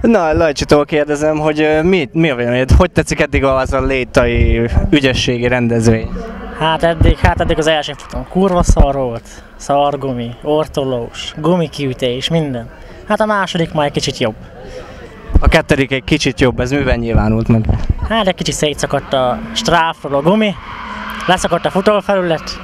Na, Lajcsitól kérdezem, hogy mi a véleményed? Hogy tetszik eddig az a létai ügyességi rendezvény? Hát eddig az első futam kurva szar volt. Szargumi, ortolós, gumikiütés, minden. Hát a második már egy kicsit jobb. A kettedik egy kicsit jobb, ez miben nyilvánult meg? Hát egy kicsit szétszakadt a stráfról a gumi, leszakadt a futófelület.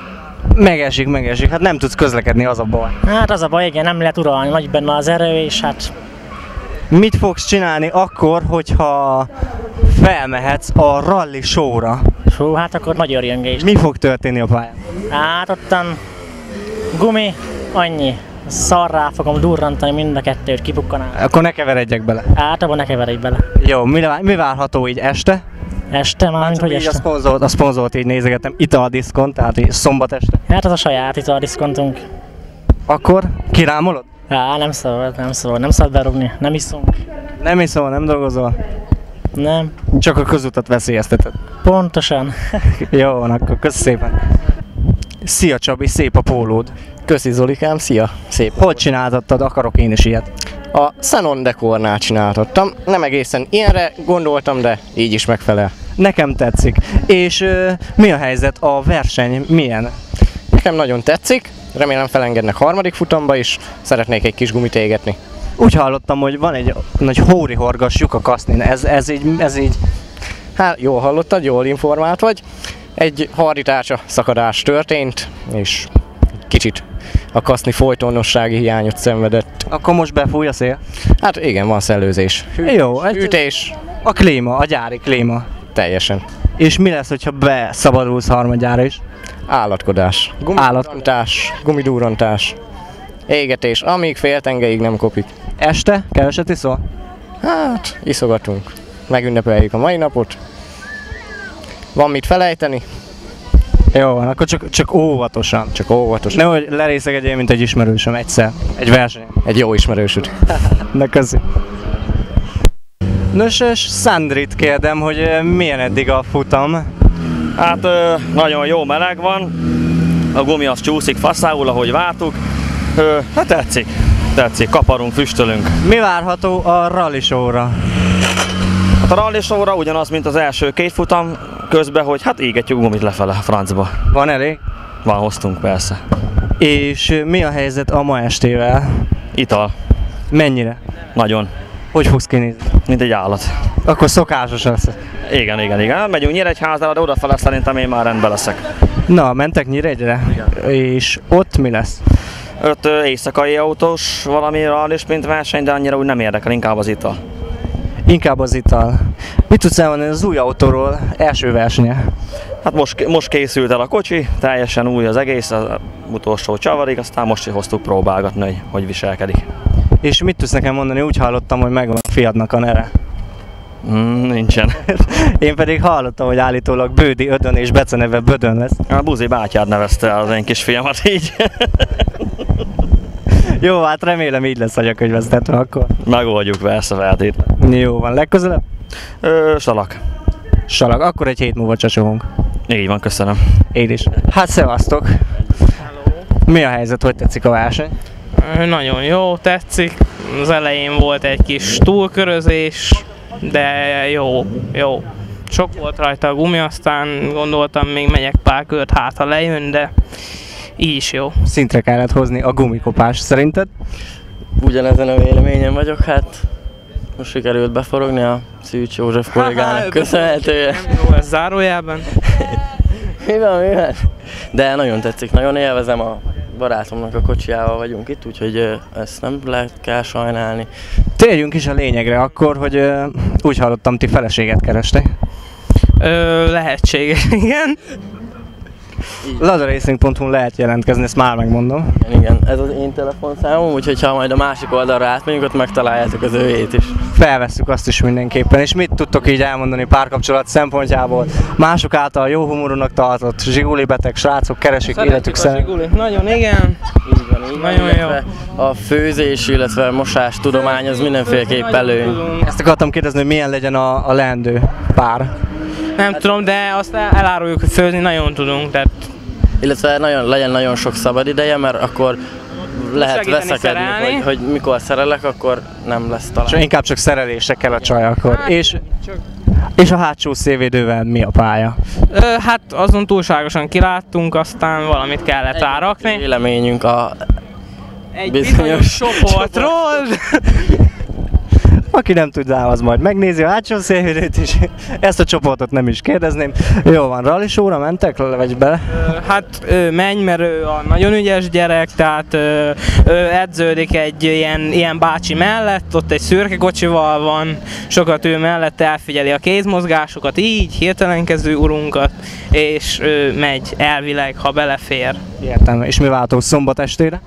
Megesik, hát nem tudsz közlekedni, az a baj. Hát az a baj, igen, nem lehet uralni, nagy benne az erő, és hát... Mit fogsz csinálni akkor, hogyha felmehetsz a rally showra? Hú, hát akkor nagy örjöngés. Mi fog történni a pályán? Hát ottan gumi, annyi. Szarrá fogom durrantani mind a kettőt, kipukkanál. Akkor ne keveredjek bele. Hát abban ne keveredj bele. Jó, mi várható így este? Este már, mint hogy este. A szponzort így nézegetem, italdiszkont, tehát így szombat este. Hát az a saját italdiszkontunk. Akkor kirámolod? Hát nem szabad berúgni, nem iszunk. Nem iszol, nem dolgozol? Nem. Csak a közutat veszélyezteted. Pontosan. Jó van, akkor kösz szépen. Szia Csabi, szép a pólód. Köszi Zolikám, szia! Szép. Hogy csináltattad? Akarok én is ilyet. A Szenon Dekornál csináltattam. Nem egészen ilyenre gondoltam, de így is megfelel. Nekem tetszik. És mi a helyzet? A verseny milyen? Nekem nagyon tetszik, remélem felengednek harmadik futamba is, szeretnék egy kis gumit égetni. Úgy hallottam, hogy van egy nagy hórihorgas lyuk a kasznin. Ez így... Hát jól hallottad, jól informált vagy. Egy hardítársa szakadás történt, és kicsit a kaszni folytonossági hiányot szenvedett. Akkor most befúj a szél? Hát igen, van szellőzés. Jó, Hűtés. A klíma, a gyári klíma. Teljesen. És mi lesz, hogyha beszabadulsz harmadjára is? Állatkodás. Gumidurrantás. Égetés, amíg fél tengeig nem kopik. Este? Keveset iszol? Hát, iszogatunk. Megünnepeljük a mai napot. Van mit felejteni? Jó van, akkor csak óvatosan. Csak óvatosan. Nehogy lerészegedjél, mint egy ismerősöm egyszer. Egy versenyen. Egy jó ismerősöd. Na köszi. Nos, és Szandrit kérdem, hogy milyen eddig a futam? Hát nagyon jó meleg van, a gumi az csúszik faszául, ahogy vártuk. Hát tetszik, kaparunk, füstölünk. Mi várható a rally showra? Hát a rally showra ugyanaz, mint az első két futam közben, hogy hát égetjük gumit lefele a francba. Van elég? Van, hoztunk persze. És mi a helyzet a ma estével? Ital. Mennyire? Nagyon. Hogy fogsz kinézni? Mint egy állat. Akkor szokásos lesz. Igen. Megyünk Nyíregyházára, de odafele szerintem én már rendben leszek. Na, mentek Nyíregyre? Igen. És ott mi lesz? Ott éjszakai autós valami rally sprint verseny, de annyira úgy nem érdekel, inkább az ital. Inkább az ital. Mit tudsz elmondani az új autóról első versenye? Hát most készült el a kocsi, teljesen új az egész, az utolsó csavarig, aztán most hoztuk próbálgatni, hogy viselkedik. És mit tudsz nekem mondani? Úgy hallottam, hogy megvan a fiadnak a neve. Nincsen. Én pedig hallottam, hogy állítólag Bődi Ödön és Bece neve Bödön lesz. A Buzi bátyád nevezte az én kisfiamat így. Jó, hát remélem így lesz anyakönyvesztetve akkor. Megoldjuk persze feltétlen. Jó van, legközelebb? Salak. Salak, akkor egy hét múlva csacsolunk. Így van, köszönöm. Én is. Hát szevasztok! Hello. Mi a helyzet, hogy tetszik a verseny? Nagyon jó, tetszik. Az elején volt egy kis túlkörözés, de jó. Sok volt rajta a gumi, aztán gondoltam még megyek pár kört, hát ha lejön, de így is jó. Szintre kellett hozni a gumikopást, szerinted? Ugyanezen a véleményen vagyok, hát most sikerült beforogni a Szűcs József kollégának köszönhetően. Nem jó ez zárójában. Mi van? De nagyon tetszik, nagyon élvezem, a barátomnak a kocsijával vagyunk itt, úgyhogy ezt nem kell sajnálni. Térjünk is a lényegre akkor, hogy úgy hallottam, ti feleséget kerestek. Lehetséges, igen. Ladaracing.hu lehet jelentkezni, ezt már megmondom. Igen, ez az én telefonszámom, úgyhogy ha majd a másik oldalra átmegyünk, ott megtaláljátok az őjét is. Felvesszük azt is mindenképpen. És mit tudtok így elmondani párkapcsolat szempontjából? Mások által jó humorúnak tartott, zsiguli beteg srácok keresik életük szerint. Nagyon igen. Így van, nagyon jó. A főzés, illetve mosás tudomány az mindenféleképp előny. Ezt akartam kérdezni, hogy milyen legyen a leendő pár. Nem tudom, de azt eláruljuk, hogy főzni nagyon tudunk, tehát... Illetve legyen nagyon sok szabad ideje, mert akkor lehet segíteni veszekedni, szerelni. hogy mikor szerelek, akkor nem lesz talán. És inkább csak szerelésre kell a csaj akkor. És a hátsó szélvédővel mi a pálya? Hát azon túlságosan kiláttunk, aztán valamit kellett rárakni. Véleményünk a Egy bizonyos bizonyos csoportról. Aki nem tud rá, az majd megnézi a hátsó szélvédőt is. Ezt a csoportot nem is kérdezném. Jó van, rallisóra mentek, vagy bele? Hát menj, mert ő a nagyon ügyes gyerek, tehát edződik egy ilyen bácsi mellett, ott egy szürke kocsival van, sokat ő mellett elfigyeli a kézmozgásokat, így hirtelenkező urunkat, és megy elvileg, ha belefér. Értem. És mi váltó szombat estére?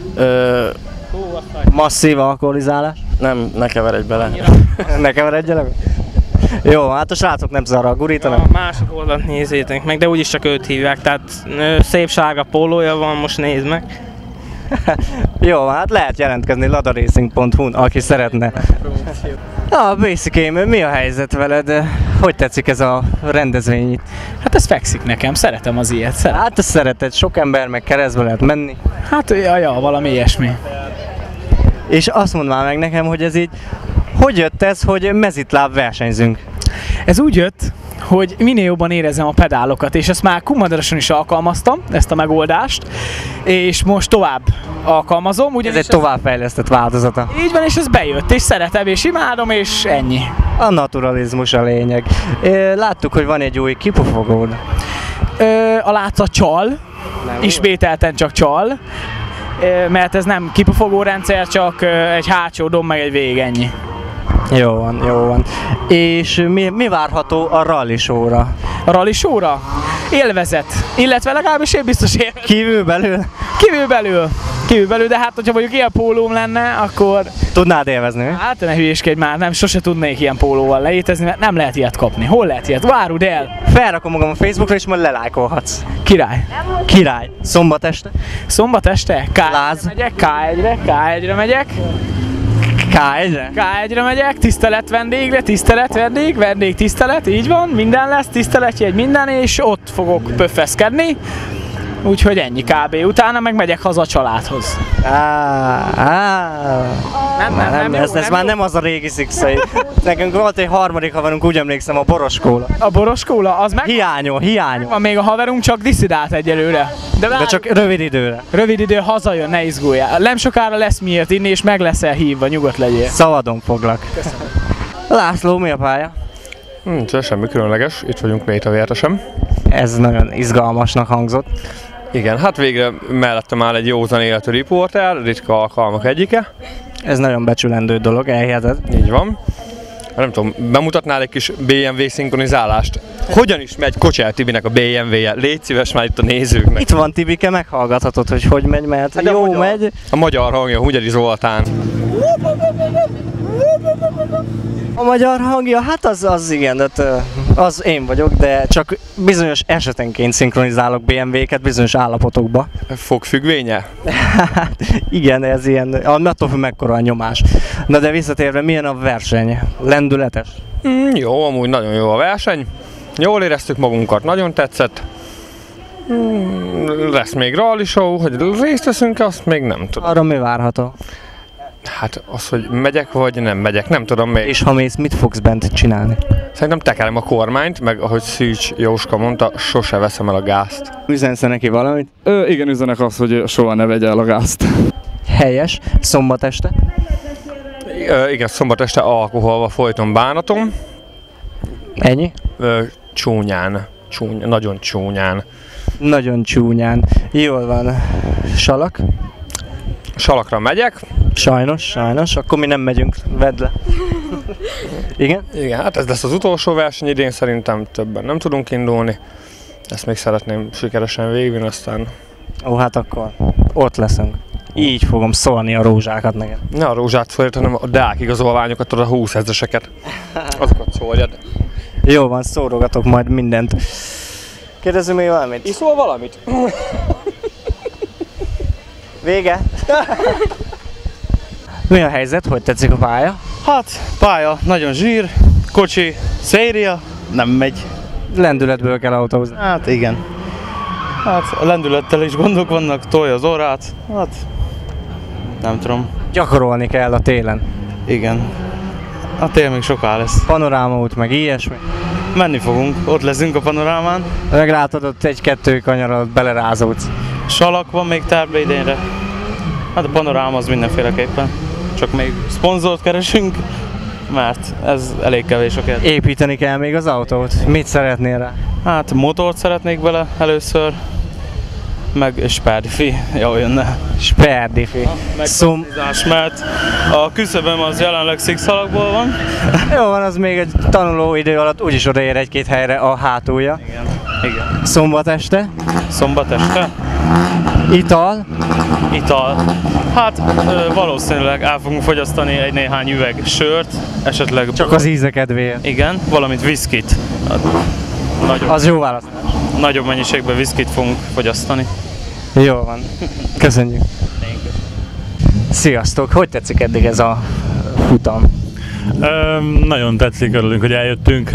Masszív alkoholizálás? nem, ne keveredj bele. Ne keveredjenek? Jó, hát a srácok nem szarral gurítanak. A másik oldalt nézzétek meg, de úgyis csak őt hívják, tehát szép sárga pólója van, most nézd meg. Jó, hát lehet jelentkezni ladaracing.hu-n, aki szeretne. Na, Basic, mi a helyzet veled? Hogy tetszik ez a rendezvény itt? Hát ez fekszik nekem, szeretem az ilyet. Hát ezt szereted, sok ember, meg keresztbe lehet menni. Hát ja, valami ilyesmi. És azt mondd már meg nekem, hogy ez így, hogy jött ez, hogy mezitláb versenyzünk? Ez úgy jött, hogy minél jobban érezem a pedálokat, és ezt már Kumadaroson is alkalmaztam, ezt a megoldást, és most tovább alkalmazom. Ez egy továbbfejlesztett változata. Így van, és ez bejött, és szeretem, és imádom, és ennyi. A naturalizmus a lényeg. Láttuk, hogy van egy új kipufogód. A látszat csal, ismételten csak csal, mert ez nem kipufogó rendszer, csak egy hátsó domb, meg egy vég, ennyi. Jó van, jó van. És mi várható a rally show-ra? A rally show-ra? Élvezet, illetve legalábbis én biztos élvezet. Kívülbelül? Kívülbelül, de hát hogyha mondjuk ilyen pólóm lenne, akkor... Tudnád élvezni, mi? Hát ne hülyéskedj már, nem, sose tudnék ilyen pólóval leétezni, mert nem lehet ilyet kapni. Hol lehet ilyet? Várud el! Felrakom magam a Facebookra, és majd lelájkolhatsz. Király. Király. Szombat este? Szombat este? Láz. Megyek, K1-re megyek. K1-re? K1-re megyek, tisztelet vendégre, vendég tisztelet, így van, minden lesz, tiszteletjegy minden, és ott fogok pöffeszkedni. Úgyhogy ennyi kb. Utána meg megyek haza a családhoz. Ez már nem az a régi szikszai. Nekünk volt egy harmadik haverunk, úgy emlékszem, a Boroskóla. A Boroskóla? Az meg... Hiányol. Van még a haverunk, csak diszidált egyelőre. De csak rövid időre. Rövid idő, hazajön, ne izguljál. Nem sokára lesz miért inni, és meg leszel hívva, nyugodt legyél. Szabadon foglak. Köszönöm. László, mi a pálya? Semmi különleges, itt vagyunk Métavértesen. Ez nagyon izgalmasnak hangzott. Igen, hát végre mellettem áll egy józan életű riporter, ritka alkalmak egyike. Ez nagyon becsülendő dolog, elhiheted. Így van. Nem tudom, bemutatnál egy kis BMW szinkronizálást? Hogyan is megy Kocsel Tibinek a BMW-je? Légy szíves már itt a nézőknek. Itt van Tibike, meghallgathatod, hogy megy, mert hát jó megy. A magyar hangja, Hugyari Zoltán. A magyar hangja, hát az igen, az én vagyok, de csak bizonyos esetenként szinkronizálok BMW-ket bizonyos állapotokba. Fogfüggvénye? Hát igen, ez ilyen, attól függ mekkora a nyomás. Na de visszatérve, milyen a verseny? Lendületes? Jó, amúgy nagyon jó a verseny. Jól éreztük magunkat, nagyon tetszett. Lesz még rally show, hogy részt veszünk, azt még nem tudom. Arra mi várható? Hát az, hogy megyek vagy nem megyek, nem tudom még. És ha mész, mit fogsz bent csinálni? Szerintem tekerem a kormányt, meg ahogy Szűcs Jóska mondta, sose veszem el a gázt. Üzensz neki valamit? Igen, üzenek azt, hogy soha ne vegye el a gázt. Helyes. Szombat este? Igen, szombat este alkoholva folyton bánatom. Ennyi? Csúnyán. Nagyon csúnyán. Nagyon csúnyán. Jól van. Salak? Salakra megyek. Sajnos. Akkor mi nem megyünk. Vedd le. Igen? Igen, hát ez lesz az utolsó verseny idén, szerintem többen nem tudunk indulni. Ezt még szeretném sikeresen végigvinni, aztán... Ó, hát akkor ott leszünk. Így fogom szólni a rózsákat neked. Ne a rózsát szóljad, hanem a deák igazolványokat, a 20 000-eseket. Azokat szóljad. Jó van, szórogatok majd mindent. Kérdezzünk még valamit? Iszol valamit? Vége? Mi a helyzet? Hogy tetszik a pálya? Hát, pálya, nagyon zsír, kocsi, széria, nem megy. Lendületből kell autózni. Hát igen. Hát a lendülettel is gondok vannak, tolja az orrát. Hát nem tudom. Gyakorolni kell a télen. Igen. A tél még soká lesz. Panorámaút meg ilyesmi. Menni fogunk, ott leszünk a panorámán. Meglátod, ott egy-kettő kanyarat belerázódsz. Salak van még tervbe idénre. Hát a panoráma az mindenféleképpen. Csak még szponzort keresünk, mert ez elég kevés a kérdés. Építeni kell még az autót. Mit szeretnél rá? Hát motort szeretnék bele először, meg sperdifi, jól jönne. Sperdifi. Meg mert a küszöböm az jelenleg szikszalagból van. Jó van, az még egy tanuló idő alatt úgyis odaér egy-két helyre a hátulja. Igen. Szombat este? Szombat este? Ital? Ital. Hát valószínűleg el fogunk fogyasztani egy néhány üveg sört, esetleg... Csak az íze kedvéért. Igen, valamint viszkit. Az jó választás. Nagyobb mennyiségben viszkit fogunk fogyasztani. Jó van. Köszönjük. Sziasztok! Hogy tetszik eddig ez a futam? Nagyon tetszik, örülünk, hogy eljöttünk.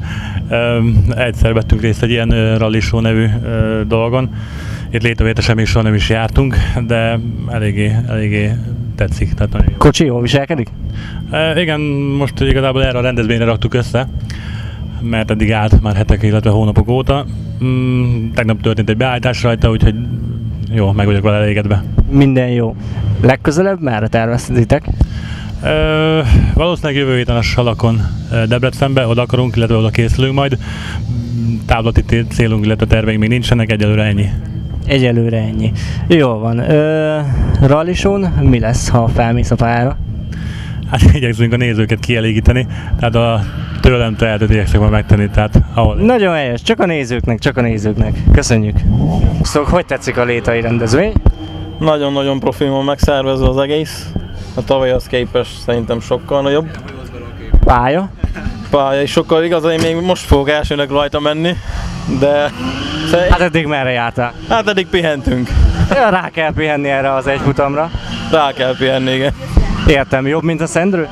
Egyszer vettünk részt egy ilyen rally show nevű dolgon. Itt létrevétesen még soha nem is jártunk, de eléggé tetszik. Tehát Kocsi jól viselkedik? Igen, most igazából erre a rendezvényre raktuk össze, mert eddig állt már hetek, illetve hónapok óta. Tegnap történt egy beállítás rajta, úgyhogy jó, meg vagyok vele elégedve. Minden jó. Legközelebb merre terveztitek? Valószínűleg jövő héten a Salakon Debrecenbe, oda akarunk, illetve oda készülünk majd. Távlati célunk, illetve terveink még nincsenek, egyelőre ennyi. Egyelőre ennyi. Jó van. Rallison mi lesz, ha felmész a pályára? Hát igyekszünk a nézőket kielégíteni, tehát a tőlem tehetőt igyekszünk majd megtenni, tehát ahol... Nagyon helyes, csak a nézőknek. Köszönjük. Szóval hogy tetszik a létai rendezvény? Nagyon-nagyon profil van megszervezve az egész. A tavalyhoz képest szerintem sokkal nagyobb. Pálya is sokkal igaz, én még most fogok elsőnek rajta menni, de... Hát eddig merre jártál? Hát eddig pihentünk. Ja, rá kell pihenni erre az egy futamra. Rá kell pihenni, igen. Értem, jobb, mint a Szendrő?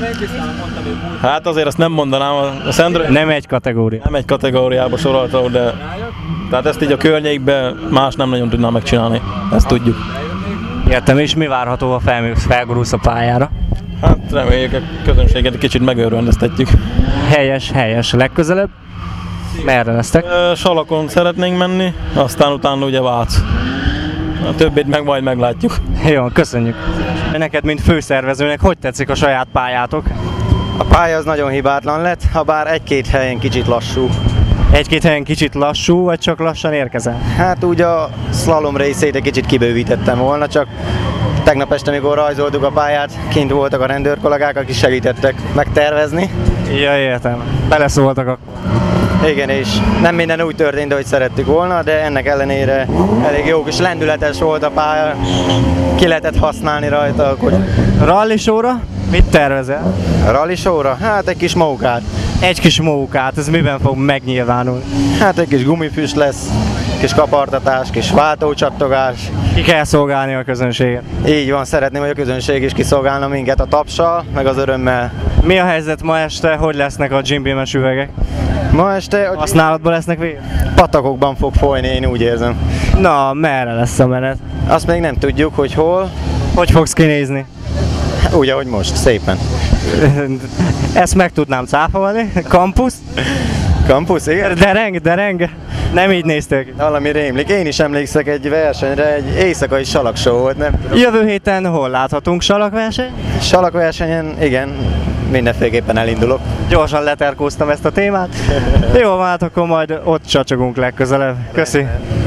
Hát azért azt nem mondanám, a Szendrő... Nem egy kategória. Nem egy kategóriába soroltam, de... Tehát ezt így a környékben más nem nagyon tudnám megcsinálni, ezt tudjuk. Értem, és mi várható, ha felgurulsz a pályára? Hát reméljük, a közönséget egy kicsit megörvendeztetjük. Helyes. Legközelebb? Merre lesztek? Salakon szeretnénk menni, aztán utána ugye Vác. A többit meg majd meglátjuk. Jó, köszönjük. Neked, mint főszervezőnek, hogy tetszik a saját pályátok? A pálya az nagyon hibátlan lett, ha bár egy-két helyen kicsit lassú. Egy-két helyen kicsit lassú, vagy csak lassan érkezel? Hát úgy a slalom részét egy kicsit kibővítettem volna, csak tegnap este, amikor rajzoltuk a pályát, kint voltak a rendőrkollégák, akik segítettek megtervezni. Ja, értem. Beleszóltak akkor. Igen, és nem minden úgy történt, ahogy szerettük volna, de ennek ellenére elég jó kis lendületes volt a pálya, ki lehetett használni rajta. Rally show-ra mit tervezel? Rally show-ra? Hát egy kis mókát. Egy kis mókát, ez miben fog megnyilvánulni? Hát egy kis gumifüst lesz, kis kapartatás, kis váltócsattogás. Ki kell szolgálni a közönséget? Így van, szeretném, hogy a közönség is kiszolgálna minket a tapssal, meg az örömmel. Mi a helyzet ma este, hogy lesznek a Jim Beam-es üvegek? Ma este... Használatban lesznek végül? Patakokban fog folyni, én úgy érzem. Na, merre lesz a menet? Azt még nem tudjuk, hogy hol. Hogy fogsz kinézni? Úgy, ahogy most, szépen. Ezt meg tudnám cáfolni. Campus? Campus, igen? Dereng. Nem így néztél ki. Valami rémlik. Én is emlékszek egy versenyre, egy éjszakai salakshow volt, nem? Jövő héten hol láthatunk salakverseny? Salakversenyen, igen. Mindenféleképpen elindulok. Gyorsan leterkóztam ezt a témát. Jó, hát akkor majd ott csacsogunk legközelebb. Köszi.